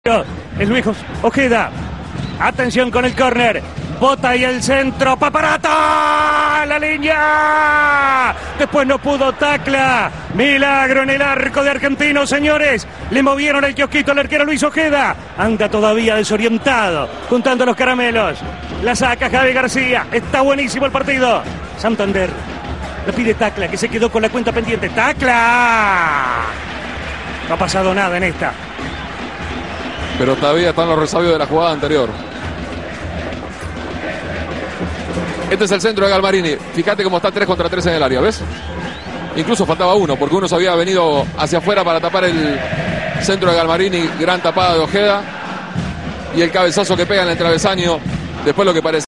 Es Luis Ojeda. Atención con el córner. Bota y el centro. ¡Paparata! ¡La línea! Después no pudo. Tacla. Milagro en el arco de Argentino, señores. Le movieron el kiosquito al arquero Luis Ojeda. Anda todavía desorientado, juntando los caramelos. La saca Javi García. Está buenísimo el partido. Santander le pide Tacla, que se quedó con la cuenta pendiente. ¡Tacla! No ha pasado nada en esta. Pero todavía están los resabios de la jugada anterior. Este es el centro de Galmarini. Fíjate cómo está 3 contra 3 en el área, ¿ves? Incluso faltaba uno, porque uno se había venido hacia afuera para tapar el centro de Galmarini. Gran tapada de Ojeda. Y el cabezazo que pega en el travesaño. Después lo que parece.